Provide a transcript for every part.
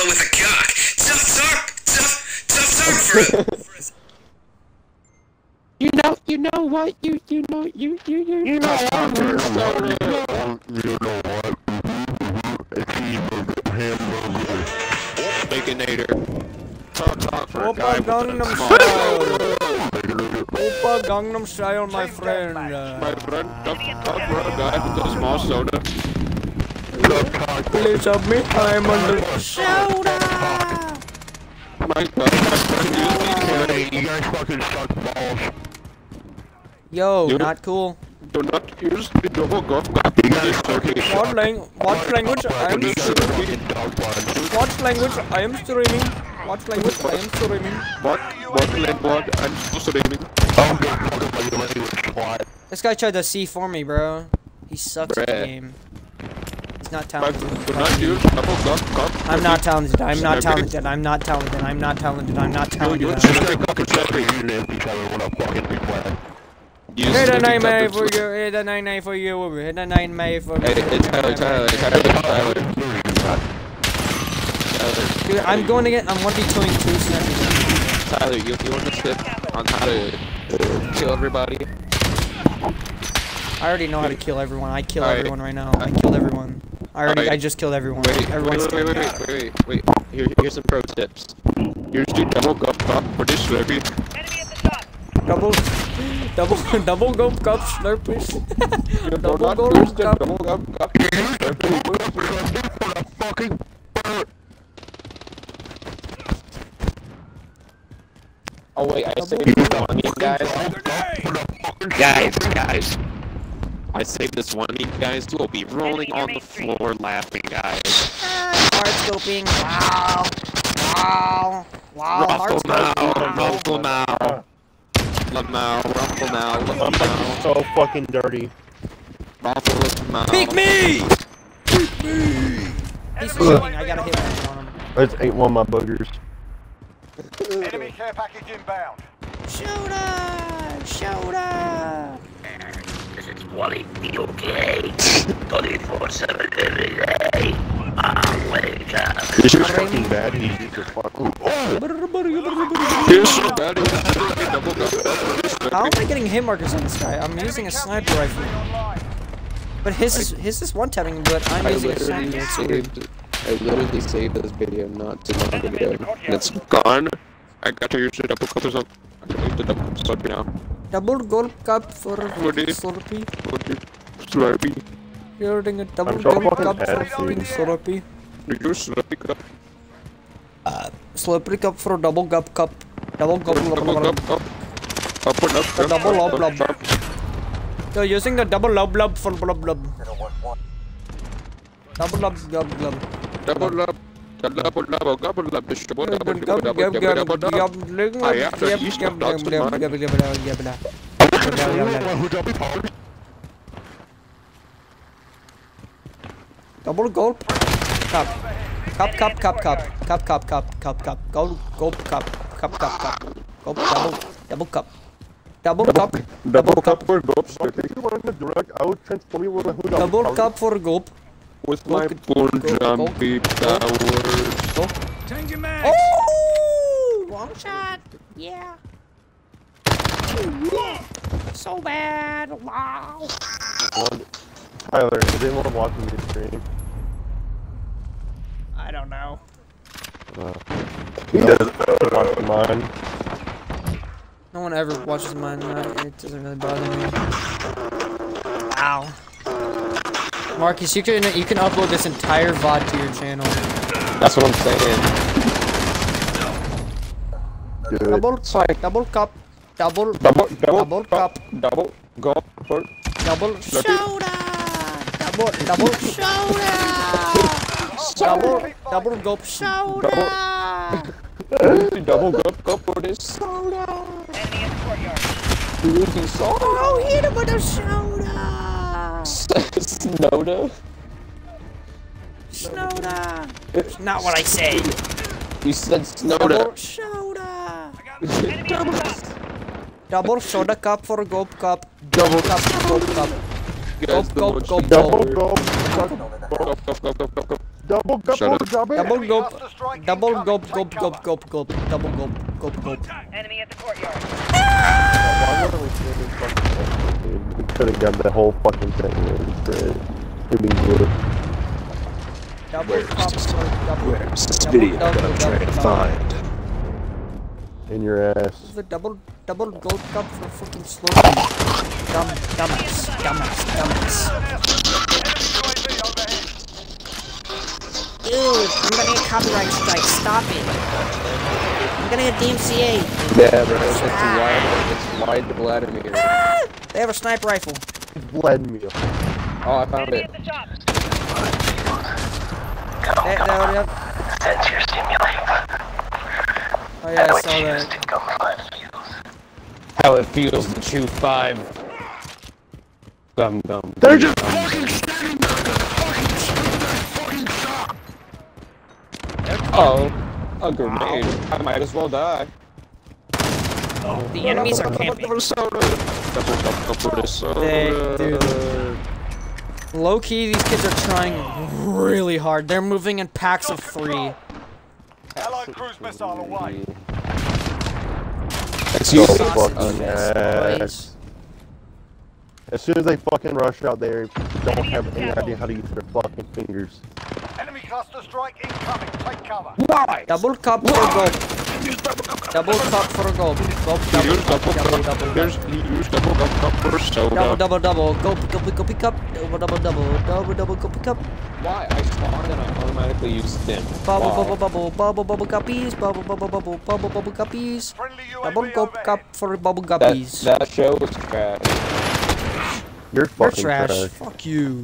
buffalo with a cock. Tough talk for a... You know what? You know what? You know what? A cheeseburger, hamburger, Baconator. Talk for a Oppa guy with Gangnam a Style. Oppa Gangnam Style, my friend. My friend, talk for a guy with a small soda. Please help me. I'm under soda. My friend, you guys fucking suck balls. Yo, not cool. do not use the double golf cup in this location. What language? I am streaming. What language? I am streaming. What language? I am streaming. What language? I'm streaming. This guy tried to C for me, bro. He sucks at the Bruh. game. He's not talented. Do not use double golf cup. I'm not talented. I'm not talented. I'm not talented. I'm not talented. I'm not talented. Hit a 9 for you. Hit a 9 for you. Hit a 9 for me. Hey, it's Tyler. Dude, I'm going to get. I'm going to be killing 2 snipers. Tyler, you want to tip on how to kill everybody? I already know how to kill everyone. I kill everyone right now. I killed everyone. I just killed everyone. Wait. Here's some pro tips. Use the double golf cup for this slurpee. Double gulp cup slurpees. Double Use gulp the cup. double golf cup. Oh wait, I saved this one meme, guys. I saved this one meme, guys. We'll be rolling on the floor laughing, guys. Hard scoping. Wow. Hard scoping. Ruffle now. I'm so fucking dirty. Ruffle now. Pick me! He's shooting. I gotta hit him on him. Let's ate one of my boogers. Enemy care package inbound. Shoulder! This is Wally, okay? 24/7 every day. I wake up. This is fucking bad. He's just fucking. How am I getting hit markers on this guy? I'm using a sniper rifle. But his is one tapping, but I'm using a sniper. It's weird. I literally saved this video not too long ago. And it's gone. I got to use the double cup or something. I can use the double slurpee now. Double gold cup for Slurpee. Slurpee. You're doing a double I'm so gold fucking cup for bad, fucking dude. Slurpee. Use Slurpee cup. Slurpee cup for double cup. Double cup. Double cup. Double lob. You're using the double lob for blub. Double lob. Double love. Double love. Double gulp. Cup. Gulp cup. Gulp double cup. Double cup. for gulps. If you want to direct, I would transform you with a hood. Double cup for gulp. With my BornJoker powers. Changing mag. Oh! Long shot. Yeah. So bad. Wow. Tyler, is anyone watching this stream? I don't know. He doesn't watch mine. No one ever watches mine. It doesn't really bother me. Wow. Marcus, you can upload this entire VOD to your channel. That's what I'm saying. Good. Double cup. Double cup. Double go for Double soda. Double soda. Double gulp soda. double go for this soda. Enemy in the courtyard. Losing soda. Oh, hit him with a soda. Snowda. Soda. Not what I say. You said Double Snowda. soda. Enemy in the front. Double soda cup for gulp cup. Double Cup. Gulp cup. Guys, Gulp. Double gulp. Go. Double gulp, Shut up. drop it. Double Enemy gulp. cluster strike Double incoming. gulp, Take gulp, cover. gulp, gulp, gulp. Double gulp, gulp, gulp. Enemy at the courtyard. Why wouldn't we do this fucking thing, dude? We could have got the whole fucking thing instead. It'd be good. Double cup for double. Where's this Double, video that double, I'm trying to double. find? In your ass. The double gold cup for fucking Slurpee. Dumbass. Enemy UAV overhead. Ew, I'm gonna get copyright strike. Stop it. I'm gonna get DMCA. Yeah, bro. It's wide the Vladimir. They have a sniper rifle. Vladimir. Oh, I found Enemy it. at the shop. They already have. That's your stimulator. Oh yeah, I saw that. How it feels to chew 5. Gum. They're just fucking standing there. Oh, a grenade. I might as well die. The enemies are camping. Dude. Low key, these kids are trying really hard. They're moving in packs of 3. Allied cruise missile away. Excuse me. Sausage fucking fest, ass. boys. As soon as they fucking rush out there, don't have any idea how to use their fucking fingers. Enemy cluster strike incoming. Take cover. Why? Double cup for gold. Double cup for gold. Gulp, double cup, double, double. Use double cup for soda. Double. Gulp, gulpy cup. Double, gulpy cup. Why? I spawned and I automatically use stim. Bubble guppies. Bubble guppies. Friendly UAV Double gulp overhead. cup for bubble guppies. That show was trash. You're You're fucking trash. Fuck you.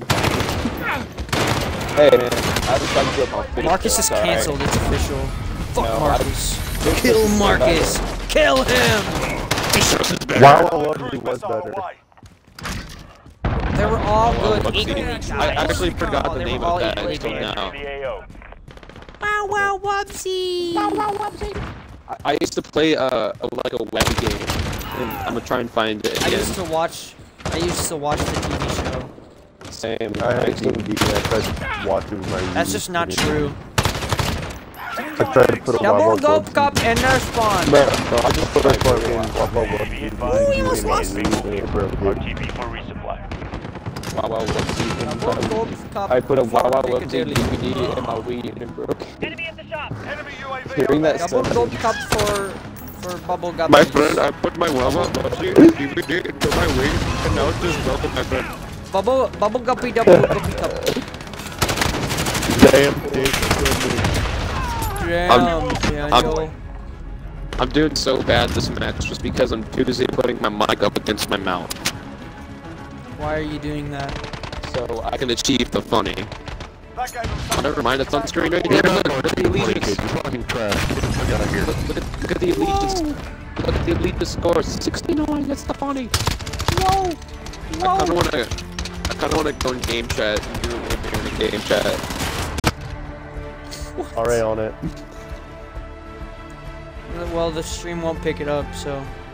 Hey man, I just like to do my Markus is cancelled. It's official. Fuck No, Markus. Kill Markus. Kill him. Wow, Allied Lucky cruise was missile better. away. They were all Well, good. let's see. I actually forgot the They name were all of that equally until good. now. Wow, whoopsie. I used to play like a web game, and I'm gonna try and find it I again. used to watch the TV show. Same. I had DVD. I tried to watch it with my That's just not true. I tried to put a Double Wild gulp cup and no spawn. Bro, I just put I it fucking Wild Ooh, he almost lost me. RTB for resupply. Wow, Double gulp cup I put a for Wow Piccadilly. DVD in my weed and it broke. Enemy at the shop. Enemy UAV Hearing that overhead. Double sound. gulp cup for bubble guppies. My friend, I put my Wow DVD into my weed and now it's just broken, my friend. Bubble guppy, double guppy cup. Damn dick. Daniel. I'm doing so bad this match just because I'm too busy putting my mic up against my mouth. Why are you doing that? So I can achieve the funny. That gave them Oh, some never mind, it's on screen right here. Look at the allegiance. fucking trash. Get the fuck out of here. Look at the allegiance. Look at the allegiance score. 69, that's the funny. Whoa! I kinda wanna go in game chat and do it in game chat. Alright on it. Well, the stream won't pick it up, so